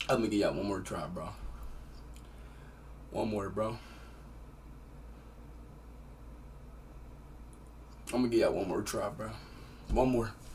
I'm gonna give y'all one more try, bro. One more, bro. I'm gonna give y'all one more try, bro. One more.